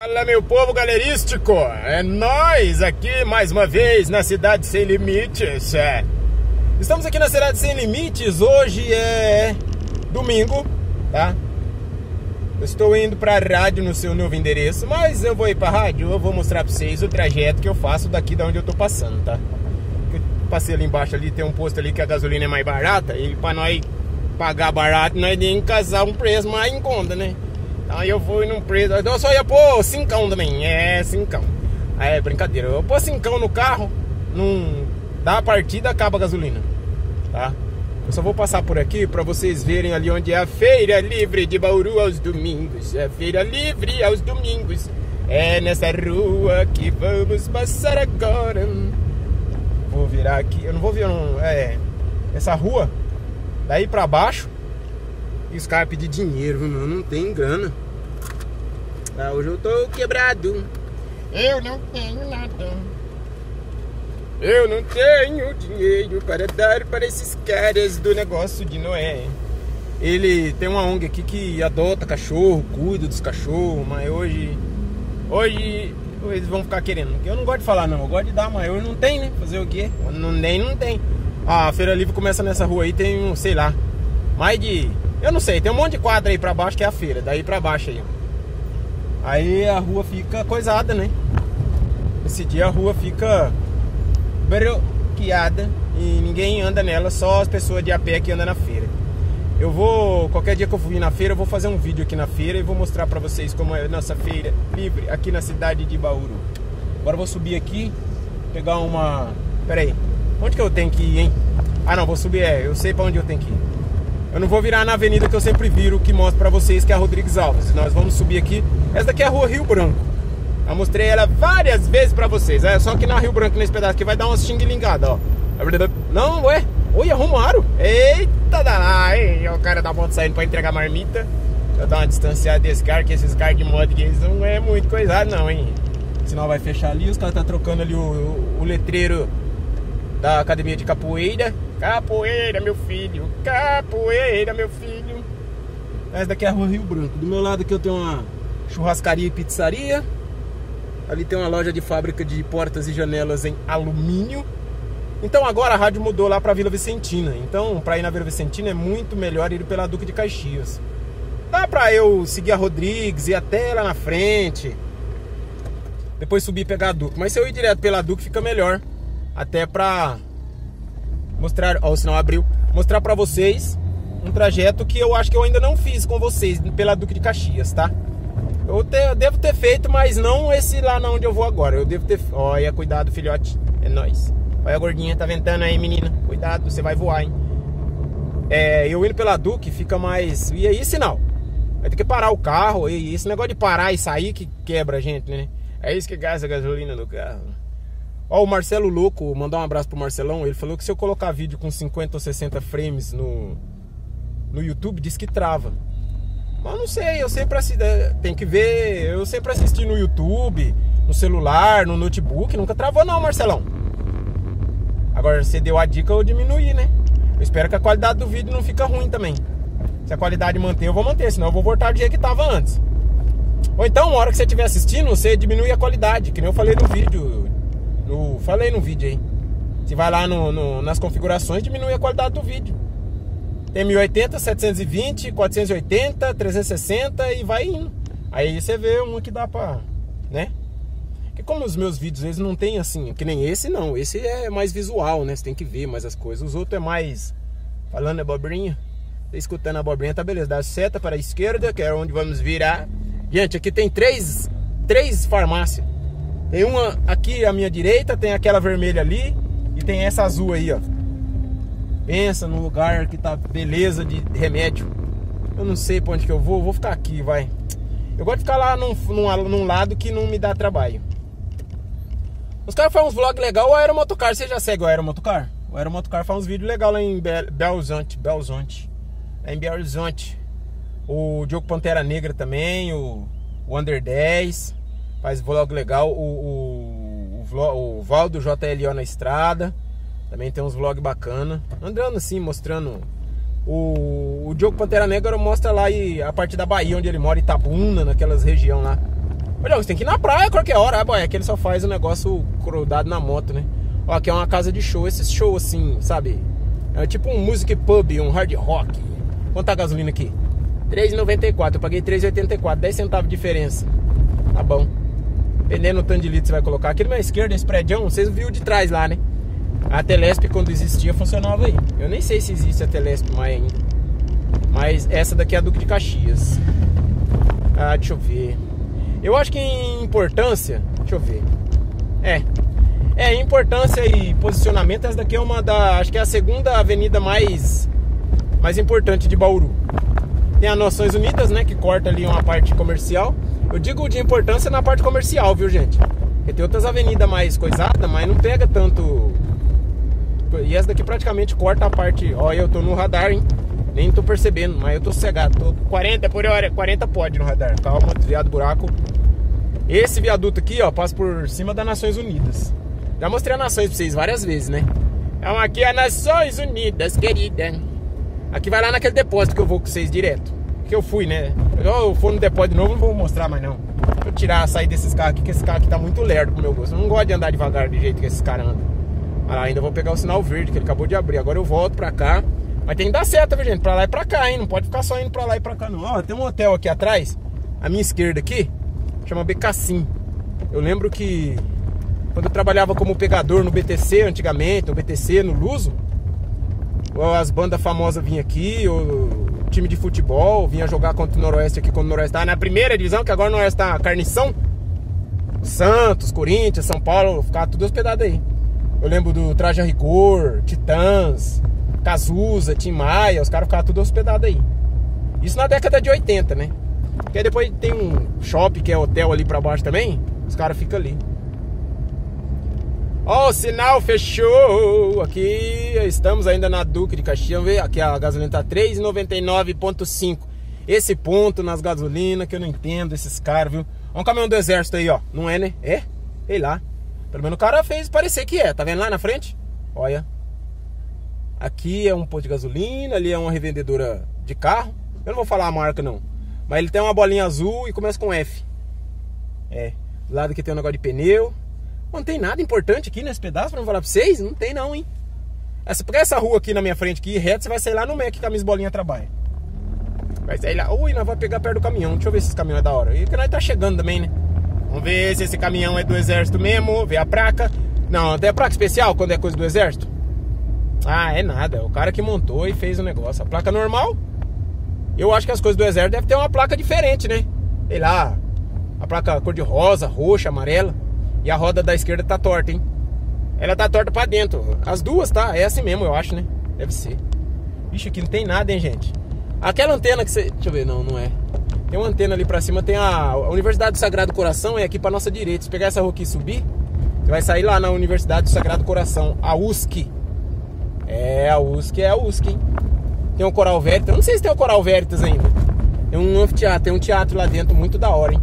Fala, meu povo galerístico, é nós aqui mais uma vez na Cidade Sem Limites. Estamos aqui na Cidade Sem Limites, hoje é domingo, tá? Eu estou indo para a rádio no seu novo endereço, mas eu vou ir para a rádio, eu vou mostrar para vocês o trajeto que eu faço daqui da onde eu tô passando, tá? Eu passei ali embaixo, ali tem um posto ali que a gasolina é mais barata, e para nós pagar barato, nós temos que casar um preço mais em conta, né? Aí eu fui num preço, eu só ia pôr 5 também, 5. É brincadeira, eu pôr 5 no carro, não dá a partida, acaba a gasolina, tá? Eu só vou passar por aqui pra vocês verem ali onde é a Feira Livre de Bauru aos domingos. É a Feira Livre aos domingos, é nessa rua que vamos passar agora. Vou virar aqui, eu não vou virar, essa rua, daí pra baixo. E os caras pedem dinheiro, mano, não tem grana. Ah, hoje eu tô quebrado. Eu não tenho nada. Eu não tenho dinheiro para dar para esses caras do negócio de Noé. Ele tem uma ONG aqui que adota cachorro, cuida dos cachorros, mas hoje eles vão ficar querendo. Eu não gosto de falar não, eu gosto de dar, mas hoje não tem, né? Fazer o quê? Não tem. A Feira Livre começa nessa rua aí, tem sei lá, mais de... Eu não sei, tem um monte de quadra aí pra baixo que é a feira. Daí pra baixo aí, ó. Aí a rua fica coisada, né? Esse dia a rua fica bloqueada e ninguém anda nela, só as pessoas de a pé que andam na feira. Eu vou, qualquer dia que eu for vir na feira, eu vou fazer um vídeo aqui na feira e vou mostrar pra vocês como é a nossa feira livre aqui na cidade de Bauru. Agora eu vou subir aqui, pegar uma... Pera aí, onde que eu tenho que ir, hein? Ah não, vou subir, eu sei pra onde eu tenho que ir. Eu não vou virar na avenida que eu sempre viro, que mostra pra vocês, que é a Rodrigues Alves. Nós vamos subir aqui. Essa daqui é a rua Rio Branco. Eu mostrei ela várias vezes pra vocês. Só que na Rio Branco, nesse pedaço aqui, vai dar uma xing-lingada, ó. Não, ué. Oi, arrumaram. Eita, danai. O cara da moto saindo pra entregar marmita. Eu dar uma distanciada desse cara, que esses caras de moto, que eles não é muito coisado não, hein. Senão vai fechar ali. Os caras tá trocando ali o letreiro da academia de capoeira. Capoeira, meu filho. Capoeira, meu filho. Essa daqui é a rua Rio Branco. Do meu lado aqui eu tenho uma churrascaria e pizzaria. Ali tem uma loja de fábrica de portas e janelas em alumínio. Então agora a rádio mudou lá pra Vila Vicentina. Então pra ir na Vila Vicentina é muito melhor ir pela Duque de Caxias. Dá pra eu seguir a Rodrigues, ir até lá na frente, depois subir e pegar a Duque. Mas se eu ir direto pela Duque fica melhor. Até pra mostrar, ó, o sinal abriu. Mostrar pra vocês um trajeto que eu acho que eu ainda não fiz com vocês pela Duque de Caxias, tá? Eu devo ter feito, mas não esse lá onde eu vou agora. Eu devo ter... Olha, cuidado, filhote. É nóis. Olha a gordinha, tá ventando aí, menina. Cuidado, você vai voar, hein? Eu indo pela Duque fica mais... E aí, sinal? Vai ter que parar o carro. E esse negócio de parar e sair que quebra a gente, né? É isso que gasta a gasolina do carro. Ó, o Marcelo Louco, mandar um abraço pro Marcelão. Ele falou que se eu colocar vídeo com 50 ou 60 frames no YouTube, diz que trava. Mas não sei, eu sempre assisti, tem que ver. Eu sempre assisti no YouTube, no celular, no notebook. Nunca travou não, Marcelão. Agora você deu a dica, eu diminuí, né? Eu espero que a qualidade do vídeo não fica ruim também. Se a qualidade manter, eu vou manter. Senão eu vou voltar do jeito que tava antes. Ou então, na hora que você estiver assistindo, você diminui a qualidade, que nem eu falei no vídeo. Falei no vídeo aí. Você vai lá nas configurações, diminui a qualidade do vídeo. Tem 1080, 720, 480, 360 e vai indo. Aí você vê um que dá pra... né? Porque como os meus vídeos, eles não tem assim... Que nem esse não, esse é mais visual, né? Você tem que ver mais as coisas. Os outros é mais... falando abobrinha. Tá escutando a abobrinha, tá beleza. Dá seta para a esquerda, que é onde vamos virar. Gente, aqui tem três farmácias. Tem uma aqui à minha direita, tem aquela vermelha ali e tem essa azul aí, ó. Pensa num lugar que tá beleza de remédio. Eu não sei pra onde que eu vou ficar aqui, vai. Eu gosto de ficar lá num lado que não me dá trabalho. Os caras fazem uns vlogs legais. O Aeromotocar, você já segue o Aeromotocar? O Aeromotocar faz uns vídeos legais lá em Belo Horizonte. Lá em Belo Horizonte. O Diogo Pantera Negra também, o Under 10. Faz vlog legal, o Valdo JLO na estrada. Também tem uns vlogs bacana. Andando assim, mostrando. O Diogo Pantera Negra mostra lá a parte da Bahia, onde ele mora, Itabuna, naquelas regiões lá. Olha, você tem que ir na praia a qualquer hora. É que ele só faz o negócio grudado na moto, né? Ó, aqui é uma casa de show. Esses show assim, sabe? É tipo um music pub, um hard rock. Quanto tá a gasolina aqui? R$3,94. Eu paguei R$3,84. 10 centavos de diferença. Tá bom. Dependendo do tanto de litro você vai colocar. Aqui na minha esquerda, esse prédio, vocês viram de trás lá, né? A Telesp, quando existia, funcionava aí. Eu nem sei se existe a Telesp mais ainda. Mas essa daqui é a Duque de Caxias. Ah, deixa eu ver. Eu acho que em importância... Deixa eu ver. Importância e posicionamento, essa daqui é uma da... Acho que é a segunda avenida mais importante de Bauru. Tem as Nações Unidas, né? Que corta ali uma parte comercial. Eu digo de importância na parte comercial, viu, gente? Porque tem outras avenidas mais coisadas, mas não pega tanto... E essa daqui praticamente corta a parte... Ó, eu tô no radar, hein? Nem tô percebendo, mas eu tô sossegado. Tô 40 por hora, 40 pode no radar. Calma, desviado do buraco. Esse viaduto aqui, ó, passa por cima das Nações Unidas. Já mostrei a Nações pra vocês várias vezes, né? Então aqui é a Nações Unidas, querida. Aqui vai lá naquele depósito que eu vou com vocês direto. Que eu fui, né? Eu for no depósito de novo, não vou mostrar mais não. Deixa eu tirar, sair desses carros aqui, que esse carro aqui tá muito lerdo pro meu gosto. Eu não gosto de andar devagar do jeito que esses caras andam. Ah, ainda vou pegar o sinal verde que ele acabou de abrir. Agora eu volto pra cá. Mas tem que dar seta, viu, gente? Pra lá e pra cá, hein? Não pode ficar só indo pra lá e pra cá, não. Ó, tem um hotel aqui atrás, à minha esquerda aqui, chama Becassim. Eu lembro que quando eu trabalhava como pegador no BTC antigamente, no BTC, no Luso, as bandas famosas vinham aqui, o time de futebol vinha jogar contra o Noroeste aqui, quando o Noroeste tá na primeira divisão, que agora o Noroeste tá carnição. Santos, Corinthians, São Paulo, ficava tudo hospedado aí. Eu lembro do Traje a Rigor, Titãs, Cazuza, Tim Maia, os caras ficavam tudo hospedados aí. Isso na década de 80, né? Porque depois tem um shopping que é hotel ali pra baixo também, os caras ficam ali. Ó, o sinal fechou. Aqui estamos ainda na Duque de Caxias. Vamos ver, aqui a gasolina tá 3,99,5. Esse ponto nas gasolinas que eu não entendo esses caras, viu? Olha um caminhão do exército aí, ó. Não é, né? É? Sei lá. Pelo menos o cara fez parecer que é. Tá vendo lá na frente? Olha. Aqui é um posto de gasolina, ali é uma revendedora de carro. Eu não vou falar a marca não. Mas ele tem uma bolinha azul e começa com F. É. Do lado aqui tem um negócio de pneu. Não tem nada importante aqui nesse pedaço pra não falar pra vocês. Não tem não, hein. Pegar essa rua aqui na minha frente aqui, reto, você vai sair lá no Mac que a minha bolinha trabalha. Vai sair lá. Ui, nós vamos pegar perto do caminhão. Deixa eu ver se esse caminhão é da hora. E que nós tá chegando também, né. Vamos ver se esse caminhão é do exército mesmo. Ver a placa. Não, tem a placa especial quando é coisa do exército. Ah, é nada. É o cara que montou e fez o negócio. A placa normal. Eu acho que as coisas do exército devem ter uma placa diferente, né. Sei lá. A placa cor de rosa, roxa, amarela. E a roda da esquerda tá torta, hein. Ela tá torta pra dentro. As duas, tá? É assim mesmo, eu acho, né. Deve ser. Ixi, aqui não tem nada, hein, gente. Aquela antena que você... Deixa eu ver, não, não é. Tem uma antena ali pra cima. Tem a Universidade do Sagrado Coração. É aqui pra nossa direita. Se pegar essa rua aqui e subir, você vai sair lá na Universidade do Sagrado Coração. A USC. É, a USC é a USC, hein. Tem um Coral Veritas. Eu não sei se tem o Coral Veritas ainda. Tem um anfiteatro. Tem um teatro lá dentro muito da hora, hein.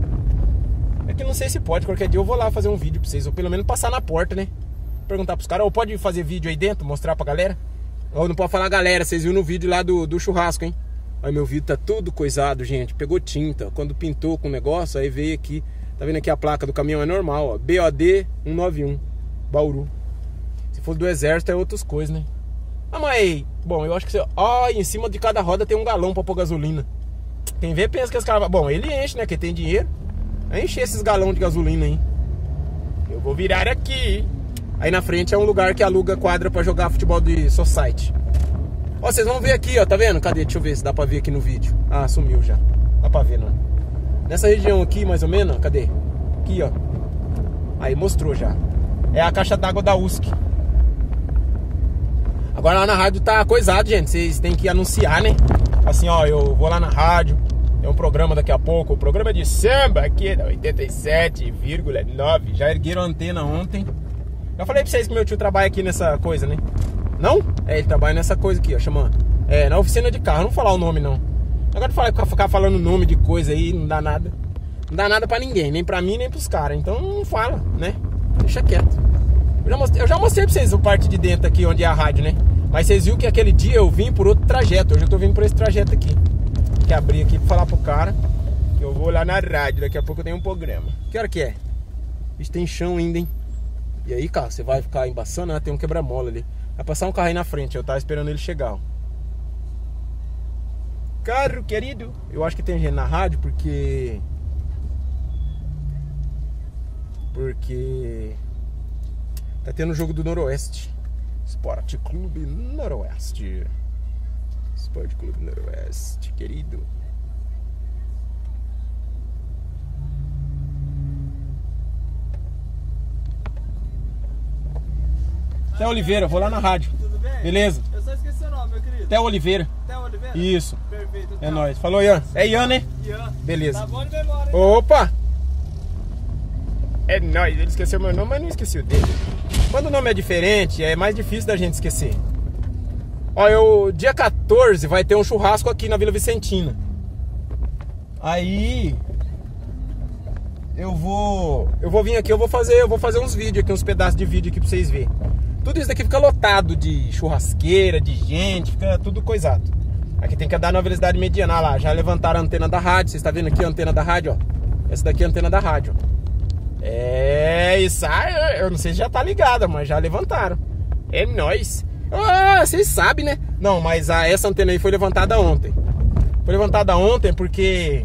É que não sei se pode, qualquer dia eu vou lá fazer um vídeo pra vocês. Ou pelo menos passar na porta, né. Perguntar pros caras, ou pode fazer vídeo aí dentro, mostrar pra galera. Ou não pode falar galera, vocês viram no vídeo lá do churrasco, hein. Olha, meu vídeo tá tudo coisado, gente. Pegou tinta, quando pintou com o negócio, aí veio aqui. Tá vendo aqui a placa do caminhão, é normal, ó. BOD 191, Bauru. Se for do exército é outras coisas, né. Ah, mas, bom, eu acho que você... Ó, em cima de cada roda tem um galão pra pôr gasolina. Quem vê pensa que os caras... Bom, ele enche, né, que tem dinheiro. Vai encher esses galões de gasolina aí. Eu vou virar aqui. Aí na frente é um lugar que aluga quadra pra jogar futebol de society. Ó, vocês vão ver aqui, ó, tá vendo? Cadê? Deixa eu ver se dá pra ver aqui no vídeo. Ah, sumiu já. Dá pra ver, não. Nessa região aqui, mais ou menos, cadê? Aqui, ó. Aí, mostrou já. É a caixa d'água da USC. Agora lá na rádio tá coisado, gente. Vocês têm que anunciar, né? Assim, ó, eu vou lá na rádio. Tem um programa daqui a pouco. O programa de samba aqui da 87,9. Já ergueram a antena ontem. Eu falei pra vocês que meu tio trabalha aqui nessa coisa, né? Não? É, ele trabalha nessa coisa aqui, ó, chamando. É, na oficina de carro. Não vou falar o nome, não. Agora ficar falando nome de coisa aí, não dá nada. Não dá nada pra ninguém. Nem pra mim, nem pros caras. Então não fala, né? Deixa quieto. Eu já mostrei pra vocês a parte de dentro aqui, onde é a rádio, né? Mas vocês viram que aquele dia eu vim por outro trajeto. Hoje eu tô vindo por esse trajeto aqui. Que abri aqui pra falar pro cara que eu Eu vou lá na rádio, daqui a pouco eu tenho um programa. Que hora que é? Isso tem chão ainda, hein? E aí, cara, você vai ficar embaçando, né? Tem um quebra-mola ali. Vai passar um carro aí na frente, eu tava esperando ele chegar, ó. Carro querido. Eu acho que tem gente na rádio porque tá tendo o jogo do Noroeste. Esporte Clube Noroeste. Esporte Clube Noroeste, querido. Té Oliveira, vou lá na rádio. Tudo bem? Beleza? Eu só esqueci o nome, meu querido. Té Oliveira. Té Oliveira? Isso. Perfeito. É nóis. Falou, Ian. É Ian, né? Ian. Beleza. Tá bom de memória, hein? Opa! É nóis. Ele esqueceu meu nome, mas não esqueci o dele. Quando o nome é diferente, é mais difícil da gente esquecer. Ó, dia 14 vai ter um churrasco aqui na Vila Vicentina. Aí eu vou vir aqui, eu vou fazer uns vídeos aqui, uns pedaços de vídeo aqui pra vocês verem. Tudo isso daqui fica lotado de churrasqueira, de gente, fica tudo coisado. Aqui tem que andar na velocidade mediana. Lá, já levantaram a antena da rádio. Vocês estão vendo aqui a antena da rádio, ó. Essa daqui é a antena da rádio. É, isso aí, eu não sei se já tá ligada, mas já levantaram. É nóis. Ah, vocês sabem, né? Não, mas essa antena aí foi levantada ontem. Foi levantada ontem porque...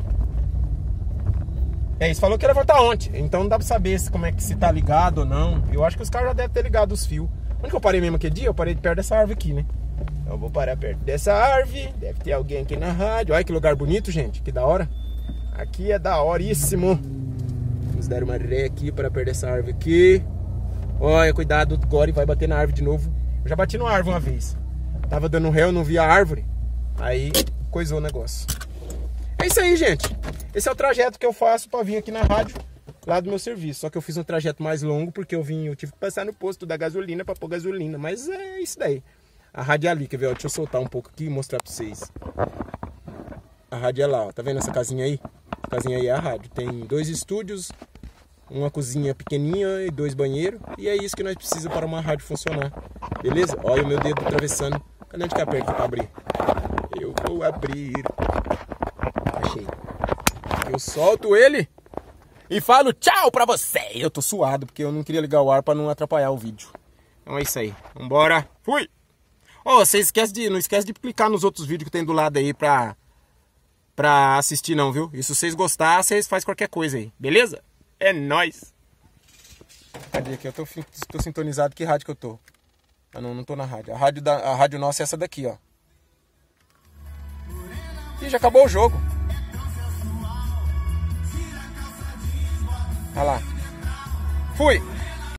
isso falou que ia levantar ontem. Então não dá pra saber como é que se tá ligado ou não. Eu acho que os caras já devem ter ligado os fios. Onde que eu parei mesmo aquele dia? Eu parei perto dessa árvore aqui, né? Então eu vou parar perto dessa árvore. Deve ter alguém aqui na rádio. Olha que lugar bonito, gente. Que da hora. Aqui é daoríssimo. Vamos dar uma ré aqui para perder essa árvore aqui. Olha, cuidado, agora vai bater na árvore de novo. Eu já bati na árvore uma vez. Tava dando ré, eu não vi a árvore. Aí coisou o negócio. É isso aí, gente. Esse é o trajeto que eu faço para vir aqui na rádio, lá do meu serviço. Só que eu fiz um trajeto mais longo porque eu tive que passar no posto da gasolina para pôr gasolina. Mas é isso daí. A rádio é ali, quer ver? Ó, deixa eu soltar um pouco aqui e mostrar para vocês. A rádio é lá, ó. Tá vendo essa casinha aí? A casinha aí é a rádio. Tem 2 estúdios, uma cozinha pequenininha e 2 banheiros. E é isso que nós precisamos para uma rádio funcionar. Beleza? Olha o meu dedo atravessando. Cadê onde que aperta para abrir? Eu vou abrir. Achei. Eu solto ele e falo tchau pra você. Eu tô suado porque eu não queria ligar o ar pra não atrapalhar o vídeo. Então é isso aí. Vambora. Fui! Ó, você não esquece de clicar nos outros vídeos que tem do lado aí pra assistir não, viu? E se vocês gostarem, vocês fazem qualquer coisa aí. Beleza? É nóis! Cadê aqui? Eu tô sintonizado. Que rádio que eu tô? Ah, não tô na rádio. A rádio nossa é essa daqui, ó. Ih, já acabou o jogo. Olha lá. Fui!